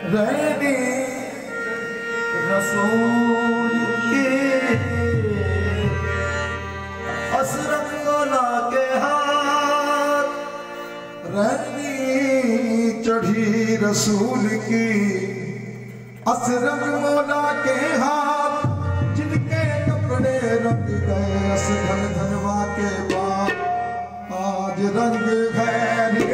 रहनी रसूल की असरत मौला के हाथ, रहनी चढ़ी रसूल की असरत मौला के हाथ, जिनके कपड़े रंग गए असधन धनवा के बाद, आज रंग गैरी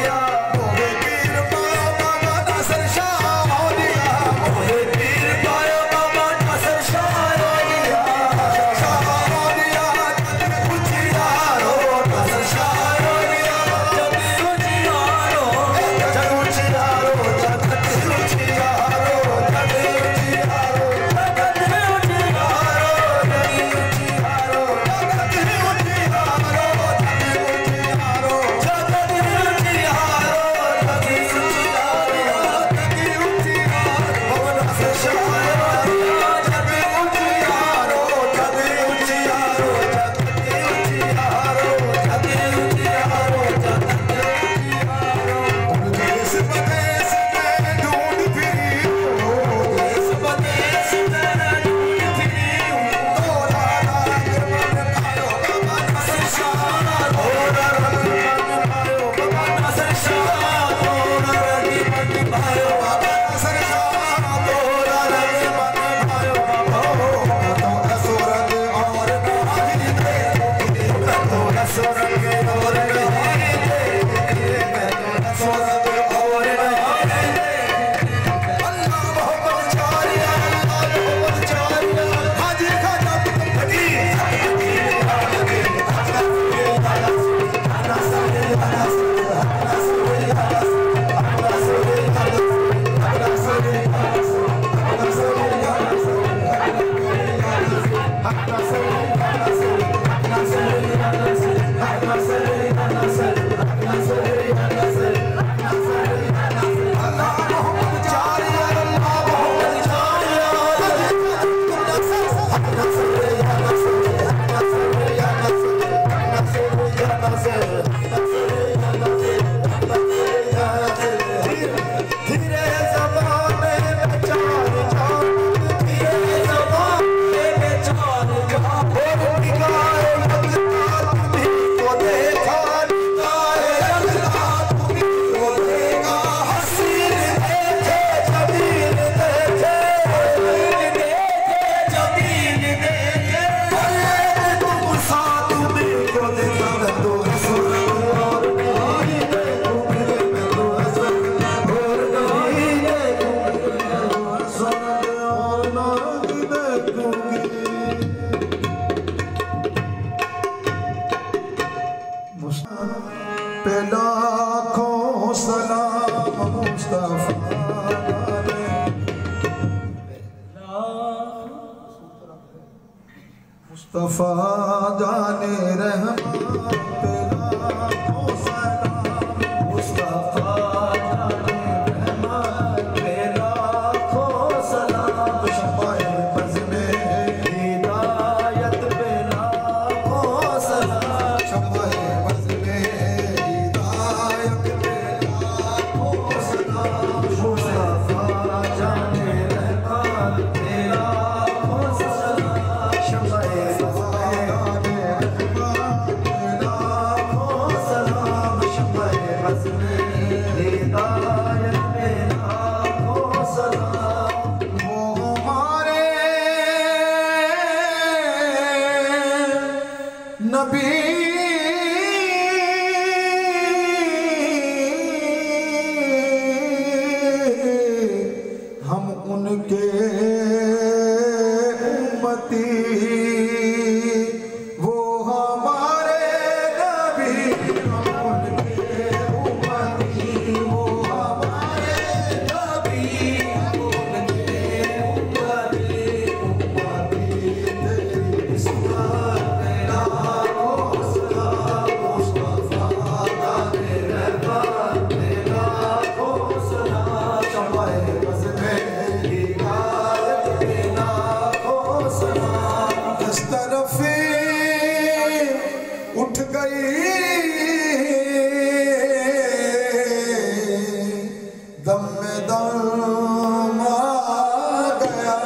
पीर मुस्तफा जाने रहमान पे लाखों सलाम। मुस्तफा जाने रहमान पे लाखों सलाम। शफ़ाए बज़्म में हिदायत पे लाखों सलाम। शफ़ाए बज़्म में हिदायत पे लाखों सलाम। मुस्तफा जाने रहमान पे लाखों सलाम। शफ़ाए नबी हम उनके उम्मती, वो हमारे नबी। हम उनके उम्मती, वो हमारे नबी। उनके उम्मती, उम्मती तेरी सुन्नत पे लाखों सलाम। मुस्तफा जाने रहमान पे लाखों सलाम। शफ़ाए बज़्म में हिदायत पे लाखों सलाम। इस तरफ उठ गई दम में दम आ गया।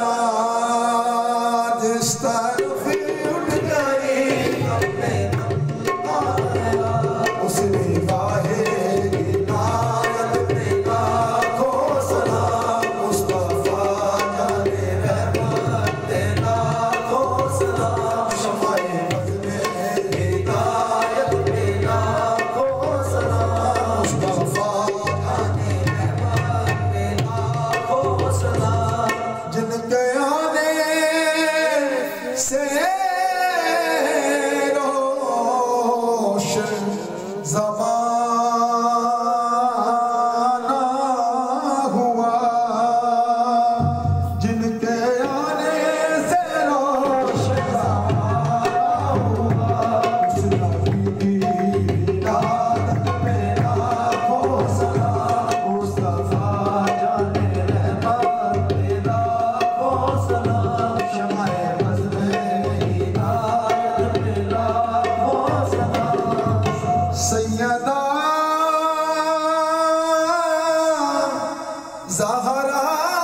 जिस तरफ उठ गई दम में दम आ गया। उस निगाहे हिदायत पे लाखों सलाम। मुस्तफा जाने रहमान पे लाखों सलाम। शफ़ाए बज़्म में हिदायत पे लाखों सलाम। मुस्तफा जाने रहमान पे लाखों सलाम। जिनके आने से रोशन ज़माना हुआ। जिनके आने से रोशन ज़माना हुआ। उस नबी की विलादत पे लाखों सलाम। मुस्तफा जाने रहमान पे लाखों सलाम। शफ़ाए बज़्म में हिदायत पे लाखों सलाम। सैयदा ज़हरा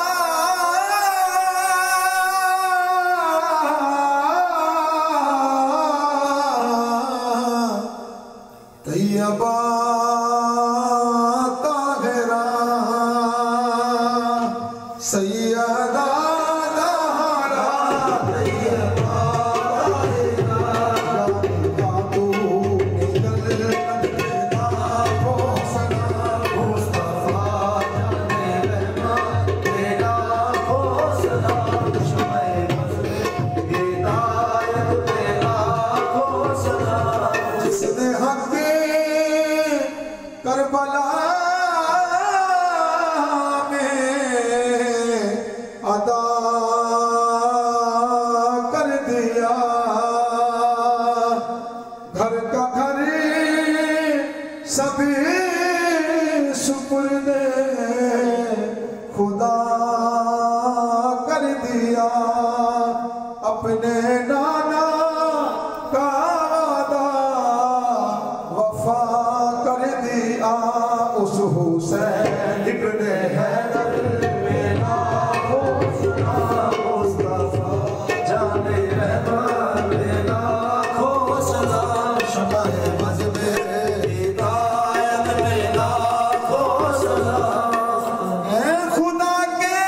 तैयबा ताहिरा। सैयदा ज़हरा तैयबा ताहिरा। जाने निकल लाखों सलाम। मुस्तफा जाने रहमान पे लाखों सलाम। शफ़ाए बज़्म में हिदायत पे लाखों सलाम। जिसने हक़ करबला में अदा कर दिया। दिया, अपने नाना का वादा वफा कर दिया। उस हुसैन इब्ने हैदर मेरा हौसला मुस्तफा जाने रहमान मेरा हौसला शमाए मज़मे हिदायत मेरा हौसला। ऐ खुदा के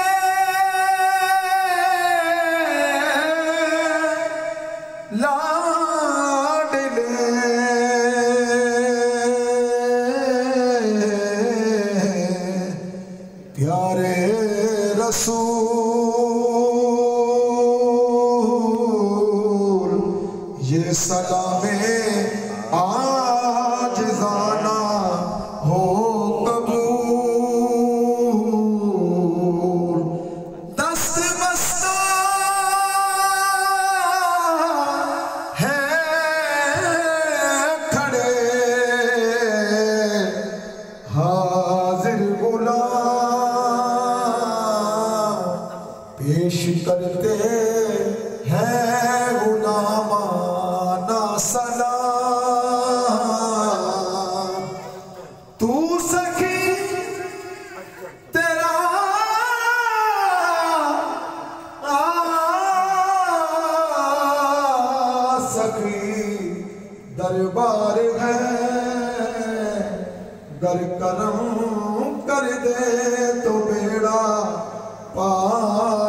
लाडले प्यारे रसूल, ये सलामे आज जाना हो कबूल। दस्त बस्ता है खड़े हाजिर गुलाम, पेश करते हैं गुलामाना सलाम। तू सखी तेरा सखी दरबार है, गर करम कर दे तो बेड़ा पार